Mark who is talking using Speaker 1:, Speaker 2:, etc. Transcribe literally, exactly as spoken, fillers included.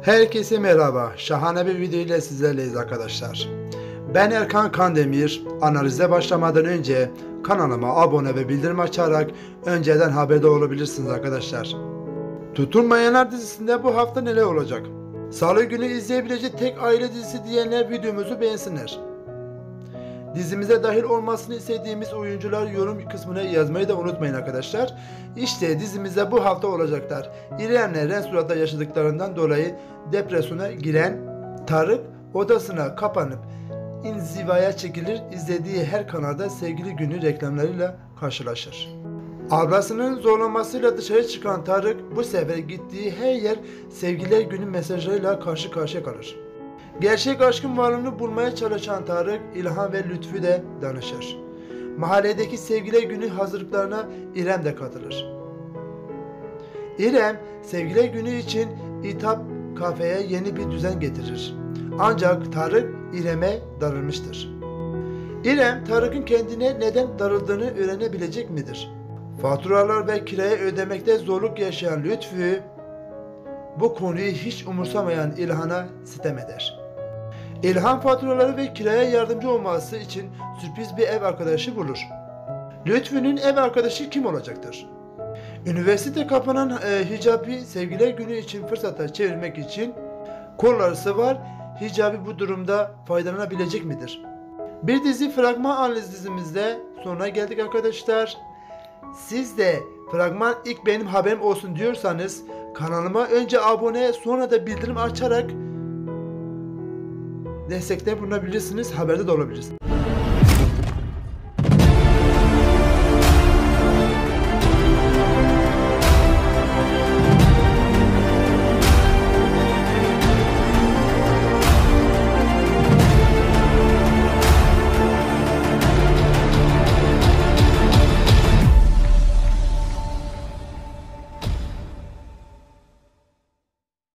Speaker 1: Herkese merhaba. Şahane bir video ile sizlerleyiz arkadaşlar. Ben Erkan Kandemir. Analize başlamadan önce kanalıma abone ve bildirim açarak önceden haberdar olabilirsiniz arkadaşlar. Tutulmayanlar dizisinde bu hafta neler olacak? Salı günü izleyebilecek tek aile dizisi diyenler videomuzu beğensinler. Dizimize dahil olmasını istediğimiz oyuncular yorum kısmına yazmayı da unutmayın arkadaşlar. İşte dizimizde bu hafta olacaklar. İrem'le Rensura'da yaşadıklarından dolayı depresyona giren Tarık odasına kapanıp inzivaya çekilir, izlediği her kanalda sevgili günü reklamlarıyla karşılaşır. Ablasının zorlamasıyla dışarı çıkan Tarık bu sefer gittiği her yer sevgililer günü mesajlarıyla karşı karşıya kalır. Gerçek aşkın varlığını bulmaya çalışan Tarık, İlhan ve Lütfü de danışır. Mahalledeki sevgililer günü hazırlıklarına İrem de katılır. İrem, sevgililer günü için İtap kafeye yeni bir düzen getirir. Ancak Tarık İrem'e darılmıştır. İrem, Tarık'ın kendine neden darıldığını öğrenebilecek midir? Faturalar ve kirayı ödemekte zorluk yaşayan Lütfü, bu konuyu hiç umursamayan İlhan'a sitem eder. İlhan faturaları ve kiraya yardımcı olması için sürpriz bir ev arkadaşı bulur. Lütfü'nün ev arkadaşı kim olacaktır? Üniversite kapanan e, Hicabi sevgililer günü için fırsata çevirmek için kolları sıvar. Hicabi bu durumda faydalanabilecek midir? Bir dizi fragman analiz dizimizde sonuna geldik arkadaşlar. Siz de fragman ilk benim haberim olsun diyorsanız kanalıma önce abone sonra da bildirim açarak destekte bulunabilirsiniz, haberde de olabilirsiniz.